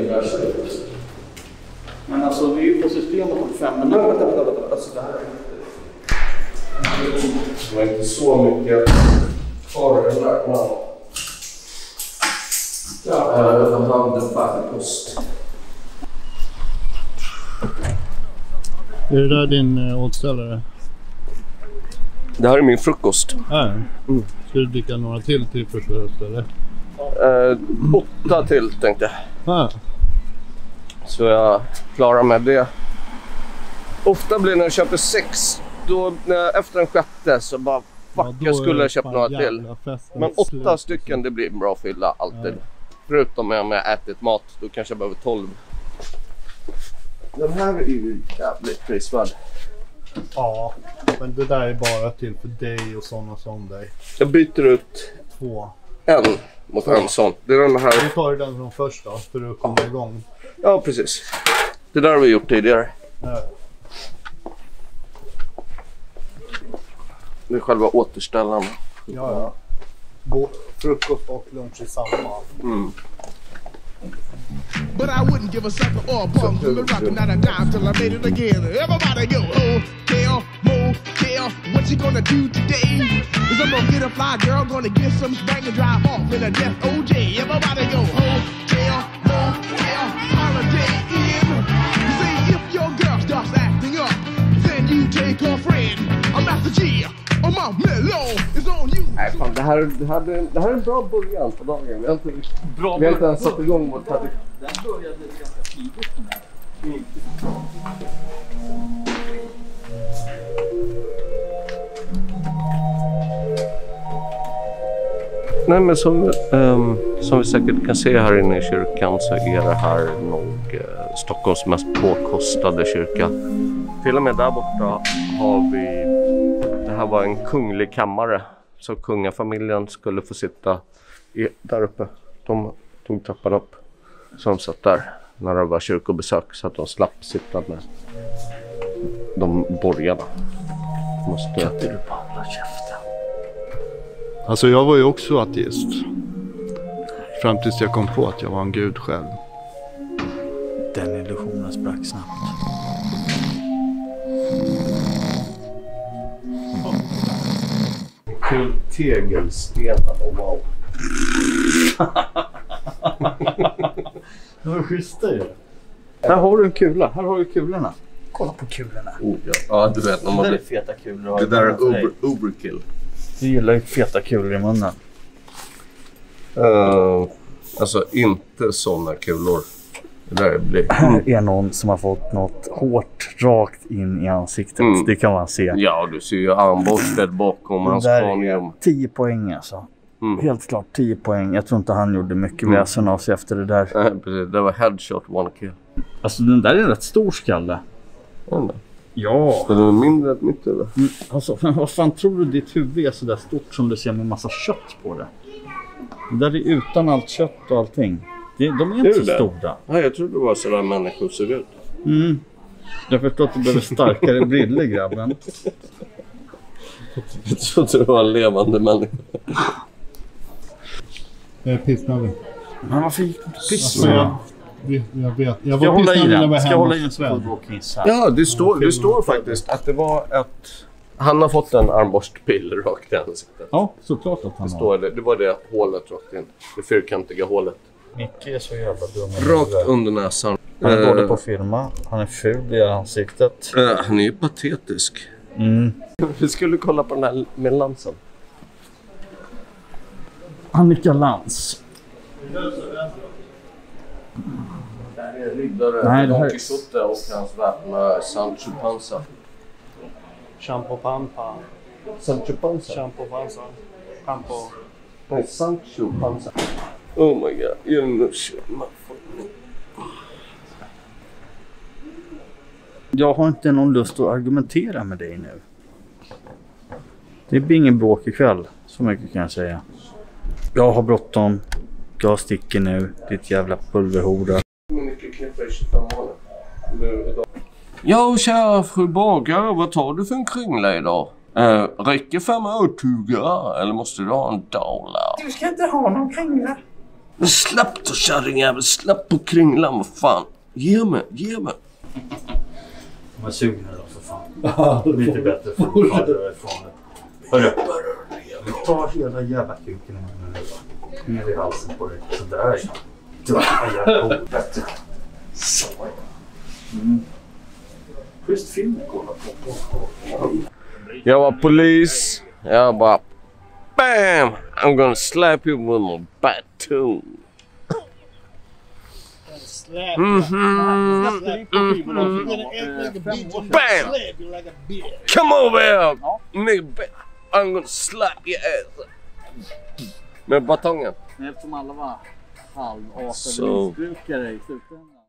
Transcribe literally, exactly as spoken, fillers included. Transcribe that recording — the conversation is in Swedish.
Men alltså vi är ju på systemet om fem minuter. Vänta, vänta, vänta. Alltså det här är inte... Det var inte så mycket kvar i den där. Ja, jag hade färgkost. Är det där din äh, åtställare? Det här är min frukost. Ja. Mm. Ska du dricka några till till frukost eller? Eh, åtta till tänkte jag. Ja. Så jag klarar med det. Ofta blir när jag köper sex, då när jag, efter en sjätte så bara fuck, ja, jag skulle ha köpt några till. Men åtta slut. stycken, det blir en bra fylla alltid. Ja. Förutom om jag ätit mat, då kanske jag behöver tolv. Den här är ju jävligt prisvärd. Ja, men det där är bara till för dig och sådana som dig. Jag byter ut två. En mot en sån. Det är den här. Vi tar den från först då, för att komma igång. Ja, precis. Det där har vi gjort tidigare. Ja. Det är själva återställaren. Ja, ja. Gå, frukost och lunch i samma. Mm. But I wouldn't give a sucker or a bum till the rockin' out of dime till I made it again. Everybody go, hotel, motel, what you gonna do today? Is I'm gonna get a fly girl, gonna get some spring and drive off in a death O J. Everybody go, hotel, motel, holiday in. You say if your girl starts acting up, then you take her friend. I'm Master G, oh my mellow is on you. Nej fan, det här, det, här, det här är en bra början på dagen. Vi har inte, bra vi har inte ens satt igång vårt tradition. Den började ganska tidigt med. Mm. Nej, men som, um, som vi säkert kan se här inne i kyrkan så är det här nog uh, Stockholms mest påkostade kyrka. Till och med där borta har vi, det här var en kunglig kammare. Så kungafamiljen skulle få sitta i, där uppe. De tog trappan upp. Så de satt där när det var kyrkobesök så att de slapp sitta med de borgarna. Måste jag till på alla käften. Alltså jag var ju också ateist. Fram tills jag kom på att jag var en gud själv. Den illusionen sprack snabbt. Kul tegelstenar och wow. Det var schysst ju. Här har du en kula. Här har du kulorna. Kolla på kulorna. Oh, ja. ja, du vet. När man det blir... är feta kulor. Det där är uber, uberkill. Du gillar ju feta kulor i munnen. Uh, alltså inte sådana kulor. Det där blir... Här är någon som har fått något hårt rakt in i ansiktet. Mm. Det kan man se. Ja, du ser ju armborstet bakom hans kranium. tio poäng alltså. Mm. Helt klart tio poäng. Jag tror inte han gjorde mycket mm. väsen av sig efter det där. Nej, precis. Det var headshot, one kill. Alltså den där är en rätt stor skalle. Mm. Ja. Den är mindre än mitt huvud. Mm. Alltså, vad fan tror du ditt huvud är så där stort som du ser med massa kött på det? Det där är utan allt kött och allting. Det, de är inte är så det? stora. Nej, jag trodde det var sådär människor ser ut. Mm. Jag förstår att du behöver starkare briller, grabben. Jag trodde det var en levande människa. Jag är pissnödig. Men varför gick du pissnödig? Alltså, jag, jag vet. Jag var pissnödig när jag var hemma. Ska jag hålla i den? Ska Ja, det står, det står faktiskt att det var ett... Han har fått en armborstpil rakt i ansiktet. Ja, såklart att han det står det. Det var det hålet rakt in. Det fyrkantiga hålet. Micke är så jävla dum. Rakt under näsan. Han är dålig på att filma. Han är ful i ansiktet. Uh, han är ju patetisk. Mm. Vi skulle kolla på den här med Lansen. Annika Lantz. Där är riddare. Nej, det här Don Quixote och hans väpna Sancho Panza. Champo Pampa. Sancho Panza? Champo Panza. Campo. Nej, Sancho Panza. Oh my god. You know shit, my fucking... Jag har inte någon lust att argumentera med dig nu. Det blir ingen bråk ikväll. Så mycket kan jag säga. Jag har bråttom. Jag sticker nu. Ditt jävla pulverhora. Ja, kära fru bagare, vad tar du för en kringla idag? Uh, räcker fem örtuga eller måste du ha en dollar? Du ska inte ha någon kringla. Men släpp då kärringjävel, släpp på kringlan, vad fan. Ge mig, ge mig. Men sug nu då för fan. Lite bättre för att ta det ifrån det. Hörru. Ta hela jävla kuken nu. Ner i halsen på dig. Sådär ja. Det var jävla bättre. Så ja. Mm. Schysst film att kolla på. Jag var polis. Jag bara bam! I'm gonna slap you with my batoon. Mm-hmm. Bam! Come over here! Nigga, I'm gonna slap your ass. Med batongen. Eftersom alla var halvartade Så. missbrukare i slutändan.